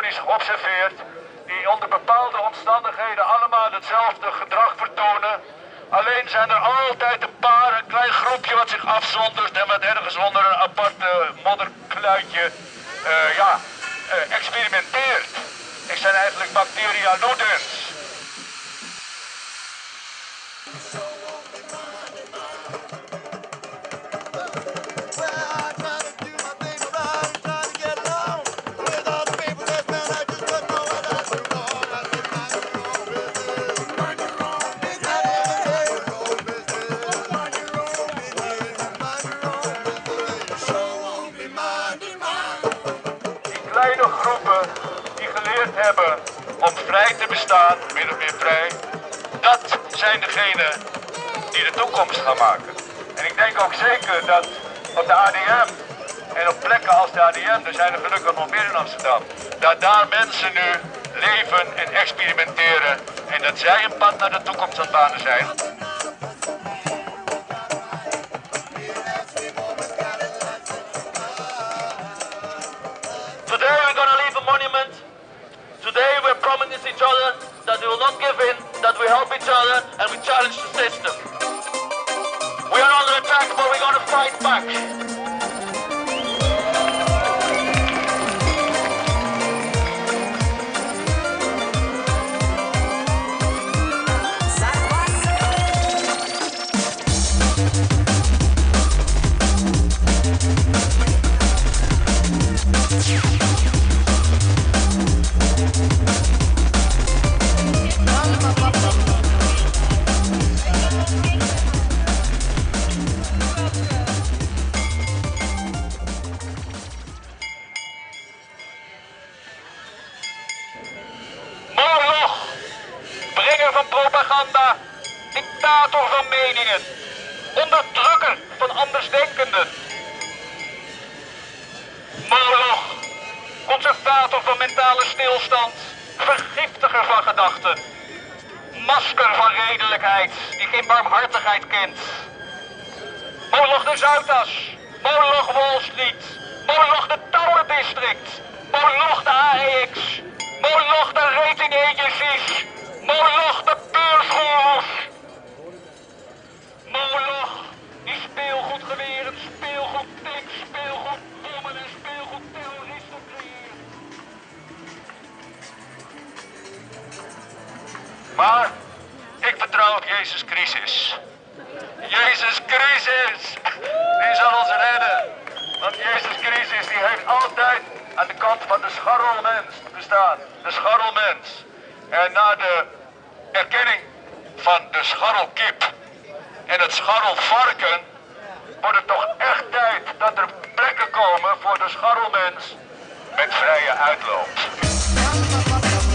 elektronisch geobserveerd, die onder bepaalde omstandigheden allemaal hetzelfde gedrag vertonen. Alleen zijn er altijd een klein groepje wat zich afzondert en wat ergens onder een aparte modderkluitje experimenteert. Ik zijn eigenlijk bacteria ludens. Kleine groepen die geleerd hebben om vrij te bestaan, min of meer vrij, dat zijn degenen die de toekomst gaan maken. En ik denk ook zeker dat op de ADM en op plekken als de ADM, er zijn er gelukkig nog meer in Amsterdam, dat daar mensen nu leven en experimenteren en dat zij een pad naar de toekomst aan het banen zijn. Today we're going to leave a monument. Today we're promising each other that we will not give in, that we help each other and we challenge the system. We are under attack, but we're going to fight back. Van propaganda, dictator van meningen, onderdrukker van andersdenkenden. Moloch, conservator van mentale stilstand, vergiftiger van gedachten, masker van redelijkheid die geen barmhartigheid kent. Moloch de Zuidas, Moloch Wall Street, Moloch de Tower District, Moloch de AEX, Moloch de rating agencies. Moloch de beursgoeroes! Moloch die speelgoedgeweren, speelgoedtanks, speelgoedbommen en speelgoedterroristen creëert. Maar ik vertrouw op Jezus Christus. Jezus Christus! Die zal ons redden. Want Jezus Christus die heeft altijd aan de kant van de scharrelmens gestaan. De scharrelmens. En na de erkenning van de scharrelkip en het scharrelvarken wordt het toch echt tijd dat er plekken komen voor de scharrelmens met vrije uitloop.